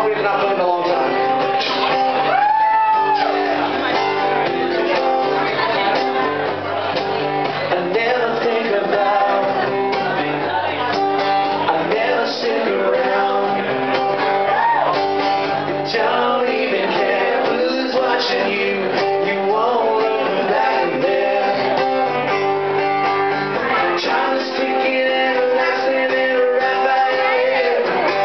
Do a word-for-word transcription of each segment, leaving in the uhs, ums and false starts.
song we've not played in a long time. I never think about, I never stick around. Don't even care who's watching you. You won't look back in there. Trying to stick it in a last and in a right by your head.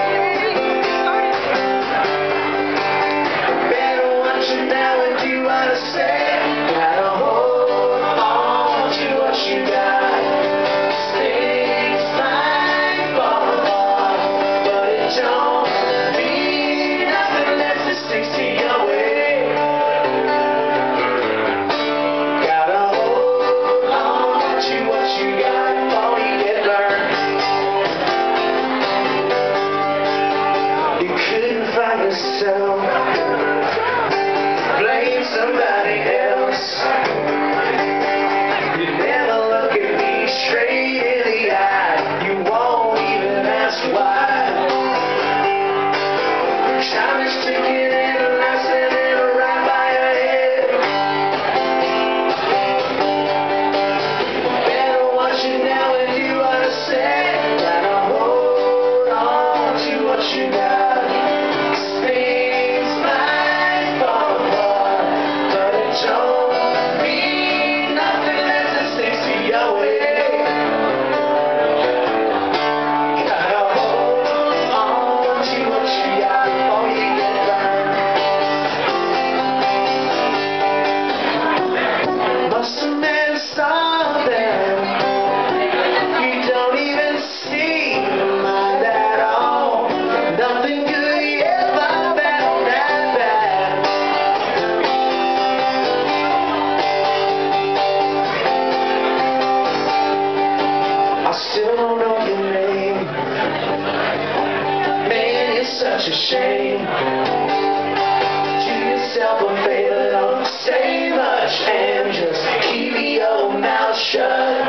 Better watch it now and do what I say. Gotta hold on to what you got. Things might fall apart, but it don't mean nothing unless it sticks to your way. Gotta hold on to what you got before you get burned. You couldn't find yourself, blame somebody else. You never look at me straight in the eye. You won't even ask why. Time is ticking and a last and in a right by your head. Better watch it now and do what I say. Gotta hold on to what you got. Things might fall apart, but it don't mean nothing unless it sticks to your way. Gotta hold on to what you got before you get burned. Must have meant something you don't even see in mind at all. Nothing good ever felt that bad. I still don't know your name. Man, it's such a shame. Do yourself a favor, don't say much and just keep your mouth shut.